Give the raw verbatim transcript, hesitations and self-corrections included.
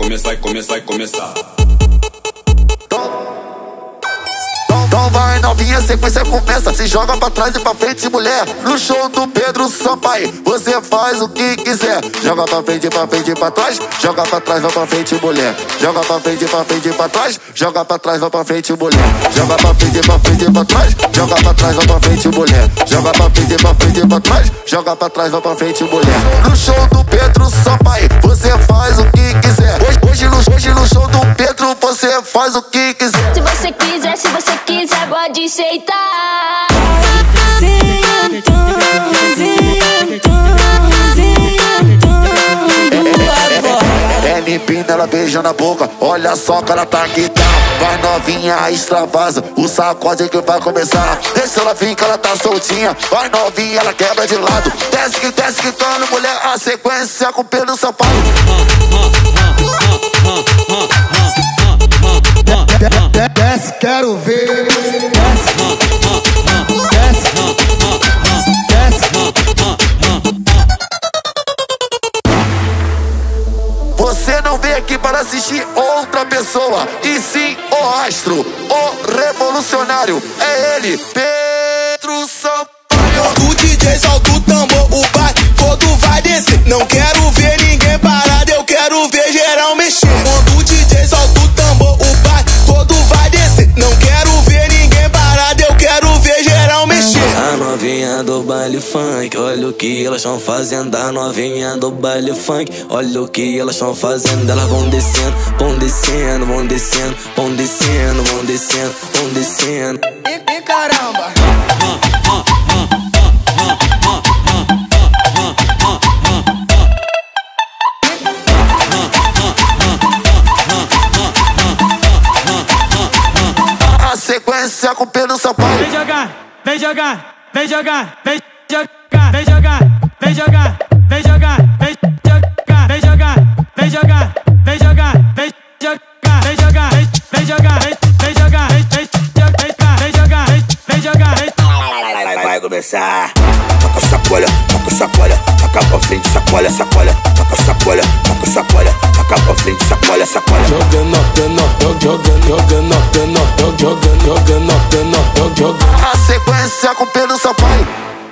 começar, e começar, e começar. Então vai novinha, sequência começa. Se joga pra trás e pra frente, mulher. No show do Pedro Sampaio, você faz o que quiser. Joga pra frente, pra frente, pra trás. Joga pra trás, vai pra frente, mulher. Joga pra frente, pra frente, pra trás. Joga pra trás, vai pra frente, mulher. Joga pra frente, pra frente, pra trás. Joga pra trás, vai pra frente, mulher. Joga pra frente, pra frente, pra trás. Joga pra trás, vai pra frente, mulher. No show do Pedro Sampaio, você faz o que quiser. Hoje, hoje, no, hoje no show do Pedro, você faz o que quiser. Se você quiser, se você quiser, pode aceitar. É limpinha, ela beija na boca. Olha só que ela tá aqui, tá. Vai novinha, extravasa. O sacode que vai começar. Deixa ela vir que ela tá soltinha. Vai novinha, ela quebra de lado. Desce que desce que tá no mulher. A sequência com Pedro Sampaio. Desce, quero ver. Desce, Você não veio aqui para assistir outra pessoa, e sim o astro, o revolucionário. É ele, Pedro Sampaio. O D J solta o tambor, o baile todo vai descer. Não quero ver ninguém parado, eu quero ver geral mexer. Quando o D J solta o tambor, o baile todo vai descer. Não quero ver ninguém parado, eu quero ver geral mexer. A novinha do baile funk, olha o que elas estão fazendo. A novinha do baile funk, olha o que elas estão fazendo. Elas vão descendo, vão descendo, vão descendo, vão descendo, vão descendo, vão descendo. E, e caramba! A sequência com Pedro Sampaio. Vem jogar, vem jogar, vem jogar, vem jogar, vem jogar, vem jogar, vem jogar, vem jogar, vem jogar, vem jogar, vem jogar, vem jogar, vem jogar, vem jogar, vem jogar, vem jogar, vem jogar, vem vai começar. Toca sacola, toca sacola, toca pra frente, sacola, sacola, toca sacola, toca sacola, toca pra frente, sacola, sacola. Jogando, jogando, jogando, jogando, jogando, jogando, jogando, jogando. A sequência com Pedro Sampaio.